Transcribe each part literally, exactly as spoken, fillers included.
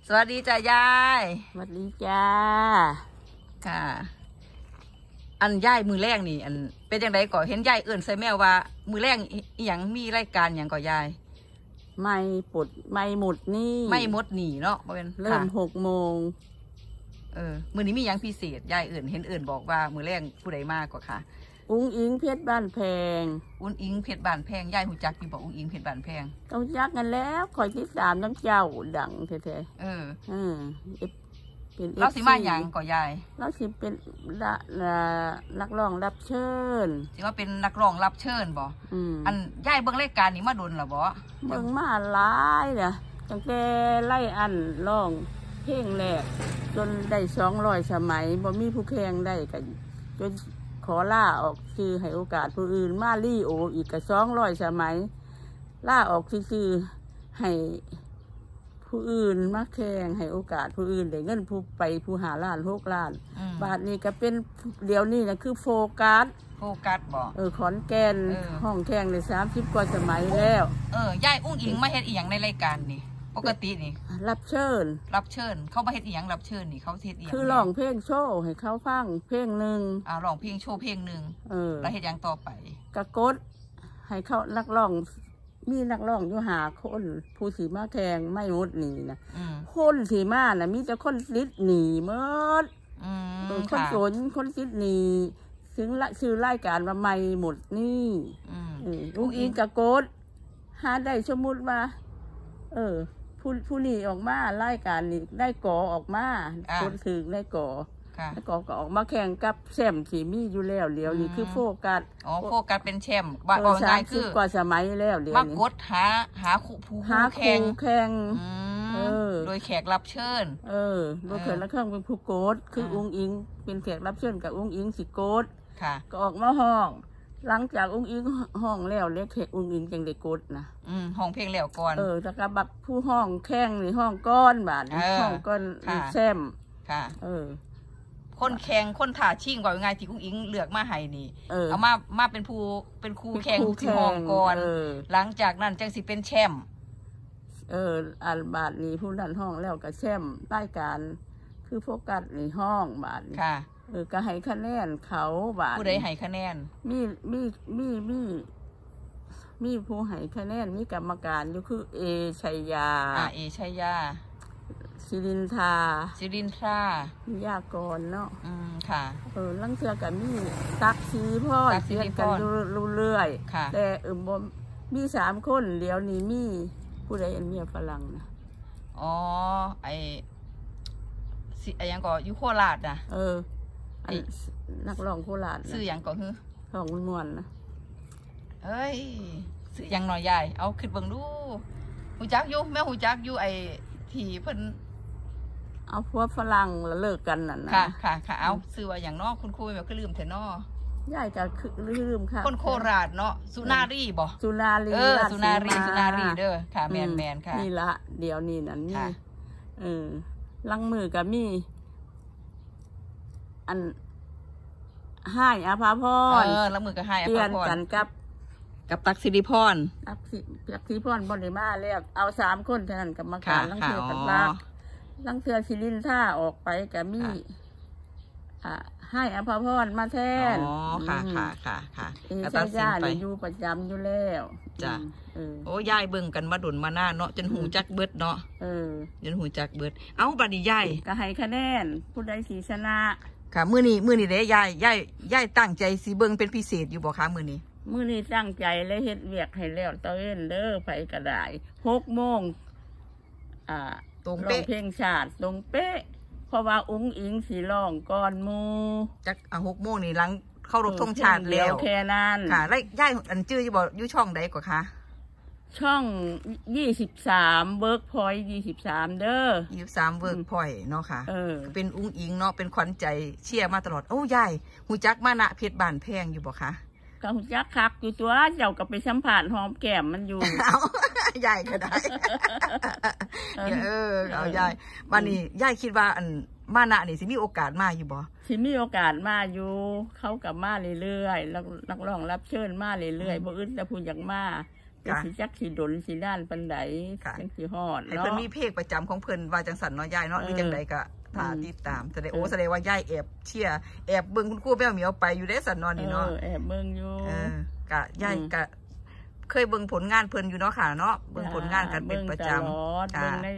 สวัสดีจ้ายายสวัสดีจ้าค่ะอันยายมือแรกนี่อันเป็นยังไงก่อเห็นยายเอื่นใส่แมวว่ามือแรกอย่างมีรายการอย่างก่อยายไม่ปุดไม่หมดนี่ไม่มดหนีเนาะเป็นเริ่มหกโมงเออมือนี้มีอย่างพิเศษยายเอื่นเห็นเอื่นบอกว่ามือแรกผู้ใดมากกว่าค่ะอุ้งอิงเพชรบ้านแพงอุ้งอิงเพชรบ้านแพงยายหูจักอยู่บอกอุ้งอิงเพชรบ้านแพงเขาจักกันแล้วคอยที่สามน้ำเจ้าดังแท้ๆเออเออเป็นเราสิมาอย่างก่อยายเราสิเป็นนักร้องรับเชิญสิว่าเป็นนักร้องรับเชิญบ่อันยายเบิ่งรายการนี้มาโดนหรอบ่เบิ่งมาหลายเนี่ยตั้งแต่ไล่อันร้องเพลงแรกจนได้สองร้อยสมัยบ่มีผู้แข่งได้กันจนขอล่าออกคือให้โอกาสผู้อื่นมาลี่โออีกกับสองร้อยสมัยล่าออกคือให้ผู้อื่นมาแข่งให้โอกาสผู้อื่นได้เงินผู้ไปผู้หาล้านหกล้านบาทนี้ก็เป็นเดี๋ยวนี้นะคือโฟกัสโฟกัสบอกเออขอนแก่นห้องแข่งในสามสิบกว่าสมัยแล้วเออยายอุ้งอิงมาเฮ็ดอีหยังในรายการนี่ปกตินี่รับเชิญรับเชิญเขามาเฮ็ดอีหยังรับเชิญนี่เขาเฮ็ดอีหยังคือร้องเพลงโชว์ให้เขาฟังเพลงหนึ่งอ่าร้องเพลงโชว์เพลงหนึ่งเออแล้วเฮ็ดยังต่อไปกะกดให้เขานักร้องมีนักร้องอยู่หาคนผู้สีมาแข่งไม่มดหนีนะคนสีมาน่ะมีแต่คนซิดหนีเมื่อคนสนคนซิดหนีถึงละชื่อรายการว่าไม่หมดนี่ลุงอิงกะกดหาได้สมมุติว่าเออผู้ผู้นี้ออกมารายการนี้ได้ก่อออกมาคนถึงได้ก่อแล้วก็ออกมาแข่งกับแชมป์สีมีอยู่แล้วเดี๋ยวนี้คือโฟกัสอ๋อโฟกัสเป็นแชมป์ว่าออกง่ายคือกว่าสมัยแล้วเดี๋ยวนี้มากดหาหาคู่ผู้แข่งแข่งโดยแขกรับเชิญเออโดยแขกรับเชิญเป็นผู้โกดคืออุ้งอิงเป็นแขกรับเชิญกับอุ้งอิงสิโกดก็ออกมาห้องหลังจากอุ้งอิงห้องแล้วเรียกแขกอุ้งอิงจังได้โกดนะห้องเพลงแล้วก่อนเออแล้วก็แบบผู้ห้องแข่งในห้องก้อนบาทห้องก้อนแซมค่ะเออคนแข่งคนถ่าชิ่งว่าไงที่อุ้งอิงเลือกมาให้นี่เอามามาเป็นผู้เป็นครูแข่งที่ห้องก่อนหลังจากนั้นจังสิเป็นแชมป์เอออันบาทนี้ผู้นั้นห้องแล้วก็แชมป์รายการคือโฟกัสในห้องบาทค่ะเออก็ให้คะแนนเขาบาทผู้ใดให้คะแนนมีมีมีมีมีผู้ให้คะแนนมีกรรมการอยู่คือเอชัยยาอ่าเอชัยยาศิรินทราศิรินทรามียากรเนาะอืมค่ะเออลังเทือกับมีตักซีพ่อเสียกันรู้เรื่อยแต่เออบ่มีสามคนเดี๋ยวนี้มีผู้ใดอันเมียฝรั่งนะอ๋อไอสิไอยังก่ออยู่โคราชนะเออไอนักร้องโคราชซื้อยังก่อฮือของนวลนะเฮ้ยซื้อยังหน่อยใหญ่เอาขึ้นเบิ่งดูหูจักอยู่แม่หูจักอยู่ไอที่เพิ่นเอาพวกฝรั่งแล้วเลิกกันน่ะนะค่ะค่ะค่ะเอาซื้อว่าอย่างนอกคุณครูแบบก็ลืมเถอะนอย่ายจะลืมค่ะคนโคราชเนาะสุนารีบ่สุนารีเออสุนารีสุนารีเด้อค่ะแมนแมนค่ะนี่ละเดี๋ยวนี้นั่นนี่เออลังมือกับมีอันให้อภาพรเออลังมือกับให้อภาพรกันกับกับตักสิริพรตักสิตักสิริพรบริมาเรียกเอาสามคนเท่านั้นกรรมการลังเทือกันรักลังเทือศิรินท่าออกไปกับมีอ่าให้อภาพรมาแทนอ๋อค่ะค่ะค่ะค่ะเอใช่ย่าเนี่ยอยู่ประจำอยู่แล้วจ้ะโอ้ยายเบิ่งกันมาดุนมาหน้าเนาะจนหูจักเบิดเนาะเออจนหูจักเบิดเอ้าบัดนี้ยายก็ให้คะแนนผู้ใดสีชนะค่ะมื้อนี้มื้อนี้เด้ยายยายยายตั้งใจสิเบิ่งเป็นพิเศษอยู่บ่คะมื้อนี้มื้อนี้ตั้งใจและเฮ็ดเวียกให้แล้วตะเว้นเด้อไผก็ได้หกโมงอ่าตรงเป๊ะเพลงชาติตรงเป๊ะเพราะว่าอุ้งอิงสีร้องก่อนมูจักอ่ะหกโมงนี่หลังเข้ารบธงชาติแล้วแค่นั้นค่ะแล้วย่ายอันจื้ออยู่บ่อยู่ช่องใดกว่าคะช่องยี่สิบสามเวิร์กพอยต์ยี่สิบสามเด้อยี่สิบสามเวิร์กพอยต์เนาะค่ะเออเป็นอุ้งอิงเนาะเป็นขวัญใจเชียร์มาตลอดโอ้ย่ายหูจักมานะเพชรบ้านแพงอยู่บ่คะก็หูจักคักอยู่ตัวเจ้าก็ไปสัมผัสหอมแก้มมันอยู่เอาใหญ่ก็ได้เออเอาใหญ่วันนี้ย่ายคิดว่าอันมานะนี่สิมีโอกาสมาอยู่บ่สิมีโอกาสมาอยู่เขากับมาเรื่อยๆแล้วนักร้องรับเชิญมาเรื่อยๆบ่อึดแต่พูดอย่างมาจะสิจักสิดนสิด้านปันไดจังสิฮอดให้เพิ่นมีเพลงประจำของเพิ่นว่าจังสันเนาะยายเนาะหรือจังใดก็ถ้าติดตามแสดงโอ้แสดงว่ายายแอบเชียร์แอบเบิ่งคุณครูแมวเหมียวไปอยู่ได้สันนอนนี่เนาะแอบเบิ่งอยู่เออกะยายกะเคยเบิ่งผลงานเพิ่นอยู่เนาะค่ะเนาะเบิ่งผลงานกันเป็นประจำเบิ่งใน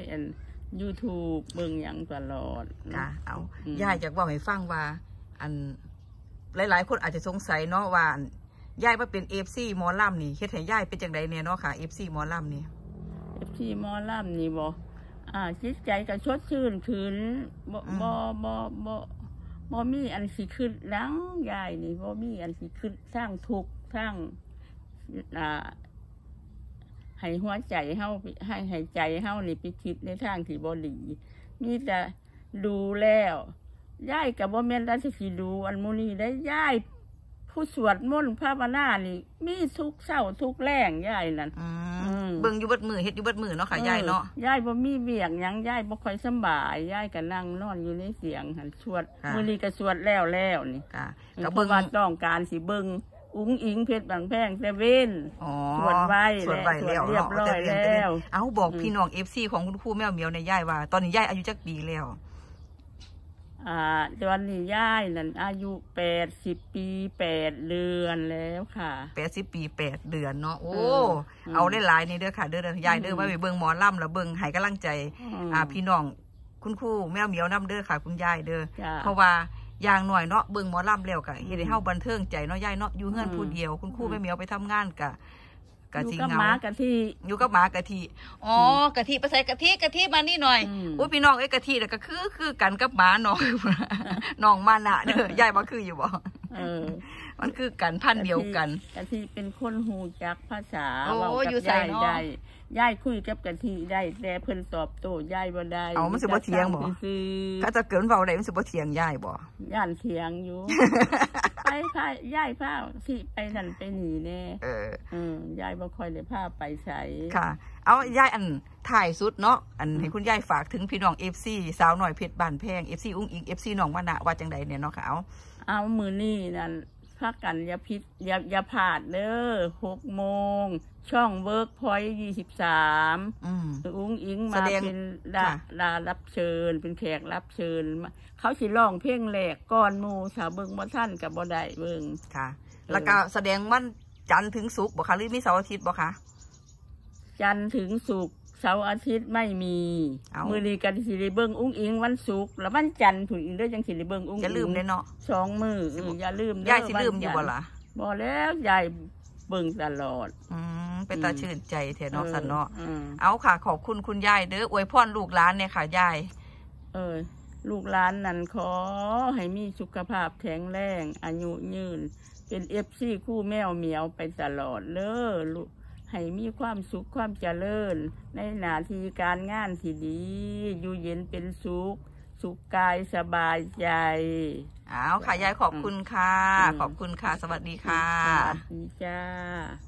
YouTube เบิ่งหยังตลอดค่ะเอายายอยากว่าให้ฟังว่าอันหลายๆคนอาจจะสงสัยเนาะว่ายายมาเป็น เอฟ ซี หมอลำนี่เฮ็ดให้ยายเป็นจังได๋เนี่ยเนาะค่ะ เอฟ ซี หมอลำนี่เอฟ ซี หมอลำนี่บ่อ่าจิตใจก็ชดชื่นขึ้นบ่บ่บ่บ่บ่มีอันสิขึ้นหลังยายนี่บ่มีอันสิขึ้นสร้างทุกข์สร้างอ่าให้หัวใจเฮาให้ให้ใจเฮานี่ไปคิดในทางที่บ่ดีมีแต่ดูแล้วยายก็บ่แม่นว่าสิดูอันมื้อนี้ได้ยายผู้สวดมนต์ภาวนานี่มีทุกเช้าทุกแรงยายนั่นเบิ่งอยู่เบิดมือเฮ็ดอยู่เบิดมือเนาะค่ะยายเนาะยายบ่มีเวียงหยังยายบ่ค่อยสบายยายก็นั่งนอนอยู่ในเสียงหันสวดมื้อนี้ก็สวดแล้วแล้วนี่ค่ะก็เบิ่งว่าต้องการสิเบิ่งอุ้งอิงเพชรบางแพงแต่เว้นสวดไว้สวดไว้แล้วเรียบร้อยแล้วเอาบอกพี่น้อง เอฟ ซี ของคุณครูแมวเหมียวในยายว่าตอนนี้ยายอายุจักปีแล้วอ่าตอนนี้ย่ายนั่นอายุแปดสิบปีแปดเดือนแล้วค่ะแปดสิบปีแปดเดือนเนาะโอ้เอาได้หลายนี่เด้อค่ะเด้อยายเด้อไว้ไปเบิ่งหมอลำแล้วเบิ่งให้กำลังใจอ่าพี่น้องคุณครูแมวเหมียวน้ำเด้อค่ะคุณยายเด้อเพราะว่าอย่างหน่อยเนาะเบิ่งหมอลำแล้วก็เฮ็ดให้เฮาบันเทิงใจเนาะยายเนาะอยู่เฮือนผู้เดียวคุณครูแมวเหมียวไปทำงานก็อยู่กับหมากะทิอยู่กับหมากะทิอ๋อกะทิไปใส่กะทิกะทิมานี่หน่อยอุ้ยพี่น้องไอ้กะทิน่ะก็คือคือกันกับหมาน้องน้องมานะเด้อยายบ่คืออยู่บ่เออมันคือกันพันเดียวกันกะทิเป็นคนฮู้จักภาษาเว้ากับยายได้ยายคุยกับกะทิได้แต่เพิ่นตอบโต้ยายบ่ได้เอามันสิบ่เถียงบ่ถ้าจะเกินเว้าได้มันสิบ่เถียงยายบ่ย่านเถียงอยู่ไปพายายพาที่ไปนั่นไปนี่แน่เอออือยายบ่ค่อยได้พาไปไสค่ะเอายายอันถ่ายสุดเนาะอันให้คุณยายฝากถึงพี่น้อง เอฟ ซี สาวหน่อยเพชรบ้านแพง เอฟ ซี อุ้งอิง เอฟ ซี น้องมะนะว่าจังไดเนี่ยเนาะค่ะเอาเอามื้อนี้นั่นพักกันอย่าพิษอย่าอย่าพลาดเด้อหกโมงช่องเวิร์กพอยต์ยี่สิบสามอุ้งอิงมาเป็นดาดารับเชิญเป็นแขกรับเชิญเขาสิร้องเพลงแรกก่อนหมู่สาวเบิ่งบ่ทันกับบ่ได้เบิ่งค่ะแล้วก็แสดงวันจันทร์ถึงศุกร์บ่คะหรือมีเสาร์อาทิตย์บ่คะจันทร์ถึงศุกร์เสาร์อาทิตย์ไม่มีมื้อนี้กันสิได้เบิ่งอุ้งอิงวันศุกร์แล้ววันจันทร์พุ่นอีกเด้อจังสิได้เบิ่งอุ้งอิงอย่าลืมเด้เนาะสองมื้ออย่าลืมเด้อยายสิลืมอยู่บ่ล่ะบ่แล้วยายเบิ่งตลอดอืมเป็นตาชื่นใจแท้เนาะซั่นเนาะเอาค่ะขอบคุณคุณยายเด้ออวยพรลูกหลานเนี่ยค่ะยายเออลูกหลานนั่นขอให้มีสุขภาพแข็งแรงอายุยืนเป็น เอฟ ซี คู่แมวเหมียวไปตลอดเด้อลูกให้มีความสุขความเจริญในหน้าที่การงานที่ดีอยู่เย็นเป็นสุขสุขกายสบายใจอ้าวค่ะยายขอบคุณค่ะขอบคุณค่ะสวัสดีค่ะสวัสดีจ้า